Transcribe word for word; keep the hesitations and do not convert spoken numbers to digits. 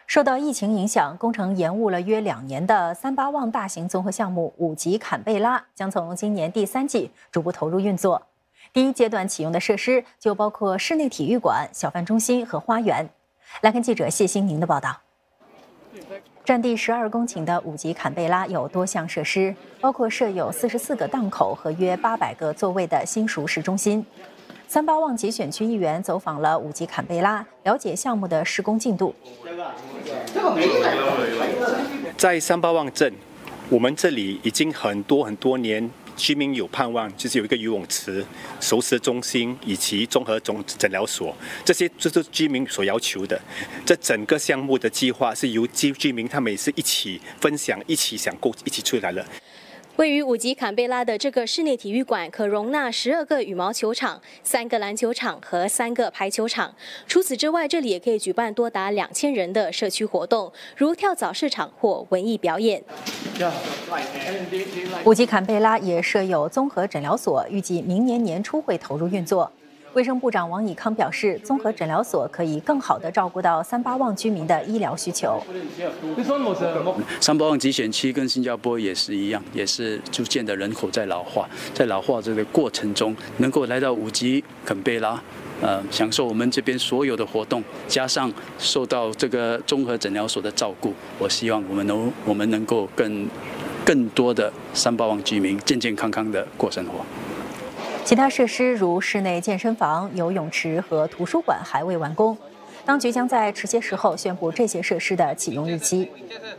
受到疫情影响，工程延误了约两年的三八旺大型综合项目五级坎贝拉将从今年第三季逐步投入运作。第一阶段启用的设施就包括室内体育馆、小贩中心和花园。来看记者谢欣宁的报道。占地十二公顷的五级坎贝拉有多项设施，包括设有四十四个档口和约八百个座位的新熟市中心。三八旺集选区议员走访了五级坎贝拉，了解项目的施工进度。 在三八旺镇，我们这里已经很多很多年，居民有盼望，就是有一个游泳池、熟食中心以及综合诊诊疗所，这些就是居民所要求的。这整个项目的计划是由居居民他们也是一起分享、一起想过、一起出来了。 位于五级坎贝拉的这个室内体育馆可容纳十二个羽毛球场、三个篮球场和三个排球场。除此之外，这里也可以举办多达两千人的社区活动，如跳蚤市场或文艺表演。 五级坎贝拉也设有综合诊疗所，预计明年年初会投入运作。卫生部长王以康表示，综合诊疗所可以更好地照顾到三八旺居民的医疗需求。 三八旺集选区跟新加坡也是一样，也是逐渐的人口在老化，在老化这个过程中，能够来到五级坎贝拉，呃，享受我们这边所有的活动，加上受到这个综合诊疗所的照顾，我希望我们能我们能够更更多的三八旺居民健健康康的过生活。 其他设施如室内健身房、游泳池和图书馆还未完工，当局将在迟些时候宣布这些设施的启用日期。